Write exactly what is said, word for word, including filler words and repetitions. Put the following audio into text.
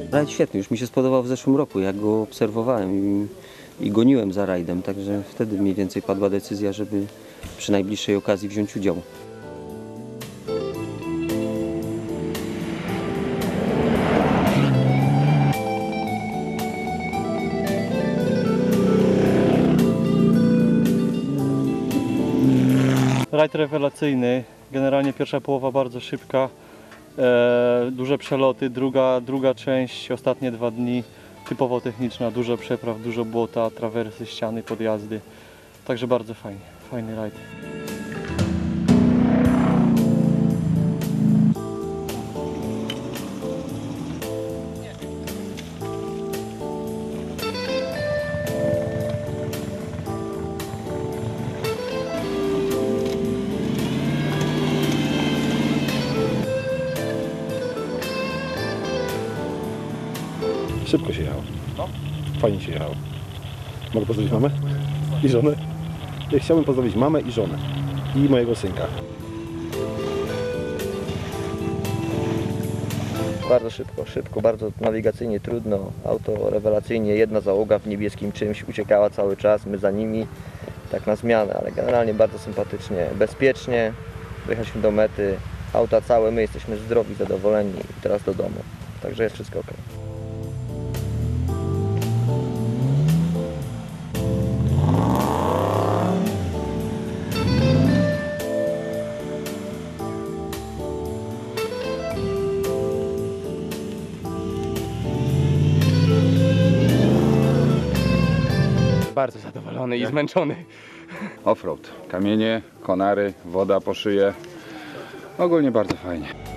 Rajd świetny, już mi się spodobał w zeszłym roku, jak go obserwowałem i, i goniłem za rajdem, także wtedy mniej więcej padła decyzja, żeby przy najbliższej okazji wziąć udział. Rajd rewelacyjny, generalnie pierwsza połowa bardzo szybka, e, duże przeloty, druga, druga część, ostatnie dwa dni typowo techniczna, dużo przepraw, dużo błota, trawersy, ściany, podjazdy, także bardzo fajnie, fajny rajd. Szybko się jechało. Fajnie się jechało. Mogę pozdrowić mamę i żonę? Ja chciałbym pozdrowić mamę i żonę. I mojego synka. Bardzo szybko, szybko, bardzo nawigacyjnie trudno. Auto rewelacyjnie, jedna załoga w niebieskim czymś uciekała cały czas, my za nimi, tak na zmianę, ale generalnie bardzo sympatycznie, bezpiecznie. Dojechaliśmy do mety, auta całe, my jesteśmy zdrowi, zadowoleni i teraz do domu. Także jest wszystko ok. Bardzo zadowolony i zmęczony. Offroad, kamienie, konary, woda po szyję. Ogólnie bardzo fajnie.